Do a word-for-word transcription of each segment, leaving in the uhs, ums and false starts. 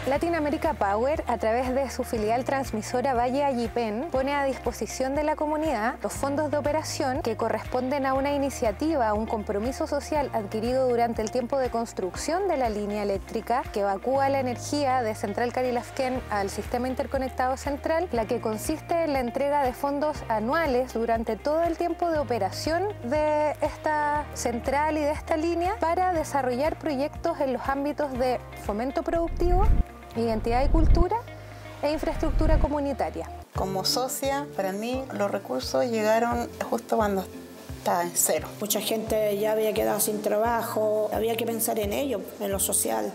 Latin America Power, a través de su filial transmisora Valle Allipen, pone a disposición de la comunidad los fondos de operación que corresponden a una iniciativa, a un compromiso social adquirido durante el tiempo de construcción de la línea eléctrica que evacúa la energía de Central Carilafquén al Sistema Interconectado Central, la que consiste en la entrega de fondos anuales durante todo el tiempo de operación de esta central y de esta línea para desarrollar proyectos en los ámbitos de fomento productivo, identidad y cultura e infraestructura comunitaria. Como socia, para mí los recursos llegaron justo cuando estaba en cero. Mucha gente ya había quedado sin trabajo, había que pensar en ello, en lo social.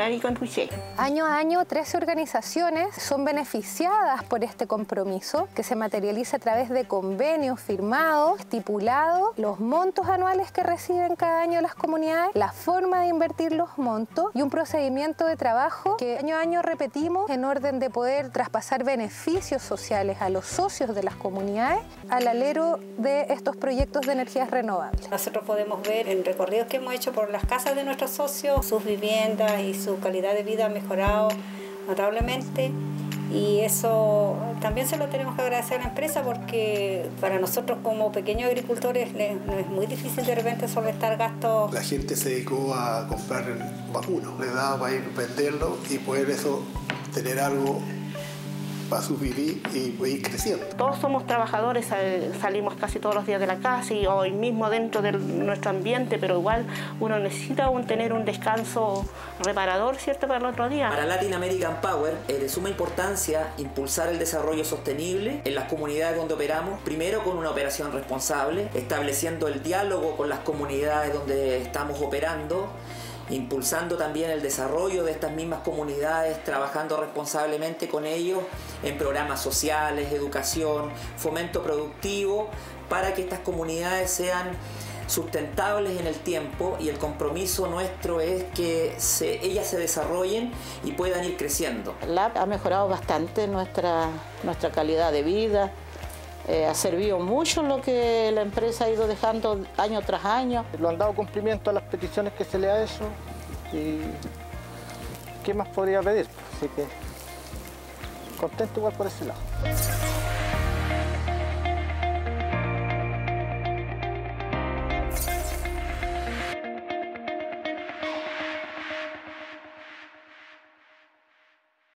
Año a año, trece organizaciones son beneficiadas por este compromiso que se materializa a través de convenios firmados, estipulados, los montos anuales que reciben cada año las comunidades, la forma de invertir los montos y un procedimiento de trabajo que año a año repetimos en orden de poder traspasar beneficios sociales a los socios de las comunidades al alero de estos proyectos de energías renovables. Nosotros podemos ver en recorridos que hemos hecho por las casas de nuestros socios, sus viviendas y su calidad de vida ha mejorado notablemente, y eso también se lo tenemos que agradecer a la empresa, porque para nosotros como pequeños agricultores no es muy difícil de repente solventar gastos. La gente se dedicó a comprar vacunos, le daba para ir a venderlo y poder eso tener algo para subvivir y ir creciendo. Todos somos trabajadores, salimos casi todos los días de la casa y hoy mismo dentro de nuestro ambiente, pero igual uno necesita un, tener un descanso reparador, ¿cierto?, para el otro día. Para Latin American Power es de suma importancia impulsar el desarrollo sostenible en las comunidades donde operamos, primero con una operación responsable, estableciendo el diálogo con las comunidades donde estamos operando, impulsando también el desarrollo de estas mismas comunidades, trabajando responsablemente con ellos en programas sociales, educación, fomento productivo, para que estas comunidades sean sustentables en el tiempo, y el compromiso nuestro es que se, ellas se desarrollen y puedan ir creciendo. L A P ha mejorado bastante nuestra, nuestra calidad de vida. Eh, ha servido mucho lo que la empresa ha ido dejando año tras año. Lo han dado cumplimiento a las peticiones que se le ha hecho y ¿qué más podría pedir? Así que contento igual por ese lado.